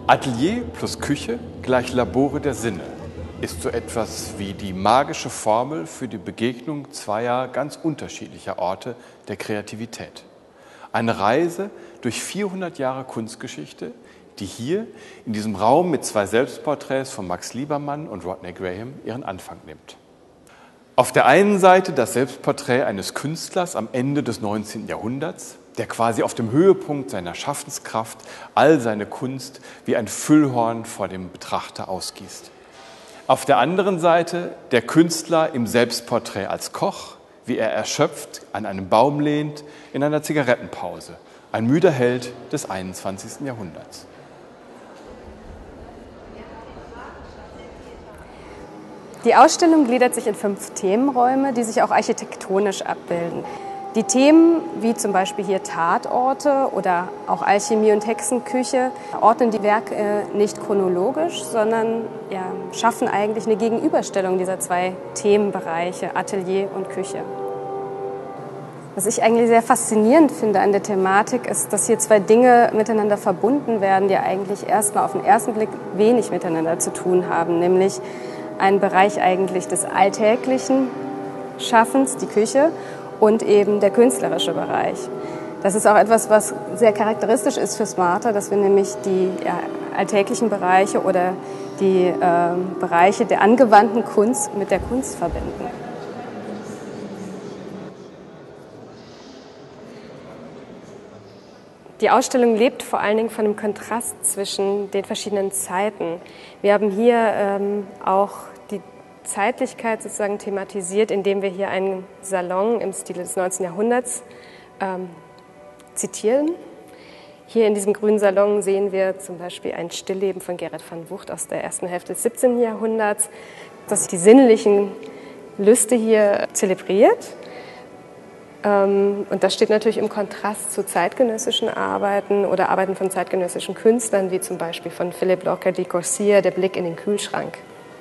Atelier plus Küche gleich Labore der Sinne ist so etwas wie die magische Formel für die Begegnung zweier ganz unterschiedlicher Orte der Kreativität. Eine Reise durch 400 Jahre Kunstgeschichte, die hier in diesem Raum mit zwei Selbstporträts von Max Liebermann und Rodney Graham ihren Anfang nimmt. Auf der einen Seite das Selbstporträt eines Künstlers am Ende des 19. Jahrhunderts, der quasi auf dem Höhepunkt seiner Schaffenskraft all seine Kunst wie ein Füllhorn vor dem Betrachter ausgießt. Auf der anderen Seite der Künstler im Selbstporträt als Koch, wie er erschöpft an einem Baum lehnt in einer Zigarettenpause, ein müder Held des 21. Jahrhunderts. Die Ausstellung gliedert sich in 5 Themenräume, die sich auch architektonisch abbilden. Die Themen, wie zum Beispiel hier Tatorte oder auch Alchemie und Hexenküche, ordnen die Werke nicht chronologisch, sondern schaffen eigentlich eine Gegenüberstellung dieser 2 Themenbereiche, Atelier und Küche. Was ich eigentlich sehr faszinierend finde an der Thematik ist, dass hier 2 Dinge miteinander verbunden werden, die eigentlich erstmal auf den ersten Blick wenig miteinander zu tun haben, nämlich ein Bereich eigentlich des alltäglichen Schaffens, die Küche, und eben der künstlerische Bereich. Das ist auch etwas, was sehr charakteristisch ist für Smarta, dass wir nämlich die alltäglichen Bereiche oder die Bereiche der angewandten Kunst mit der Kunst verbinden. Die Ausstellung lebt vor allen Dingen von dem Kontrast zwischen den verschiedenen Zeiten. Wir haben hier auch die Zeitlichkeit sozusagen thematisiert, indem wir hier einen Salon im Stil des 19. Jahrhunderts zitieren. Hier in diesem grünen Salon sehen wir zum Beispiel ein Stillleben von Gerrit van Wucht aus der ersten Hälfte des 17. Jahrhunderts, das die sinnlichen Lüste hier zelebriert. Und das steht natürlich im Kontrast zu zeitgenössischen Arbeiten oder Arbeiten von zeitgenössischen Künstlern, wie zum Beispiel von Philippe Lorca di Corsia, Der Blick in den Kühlschrank.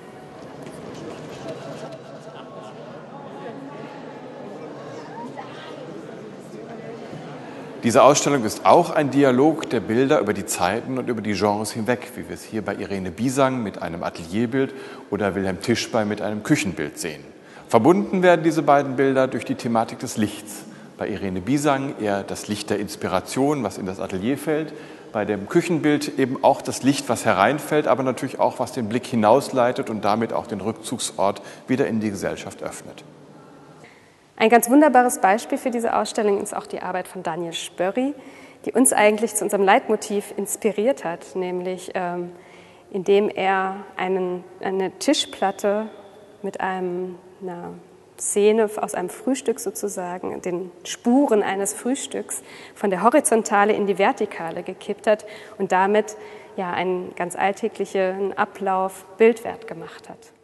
Diese Ausstellung ist auch ein Dialog der Bilder über die Zeiten und über die Genres hinweg, wie wir es hier bei Irene Bisang mit einem Atelierbild oder Wilhelm Tischbein mit einem Küchenbild sehen. Verbunden werden diese beiden Bilder durch die Thematik des Lichts. Bei Irene Bisang eher das Licht der Inspiration, was in das Atelier fällt. Bei dem Küchenbild eben auch das Licht, was hereinfällt, aber natürlich auch, was den Blick hinausleitet und damit auch den Rückzugsort wieder in die Gesellschaft öffnet. Ein ganz wunderbares Beispiel für diese Ausstellung ist auch die Arbeit von Daniel Spörri, die uns eigentlich zu unserem Leitmotiv inspiriert hat, nämlich indem er eine Tischplatte mit einer Szene aus einem Frühstück sozusagen, den Spuren eines Frühstücks von der Horizontale in die Vertikale gekippt hat und damit einen ganz alltäglichen Ablauf bildwert gemacht hat.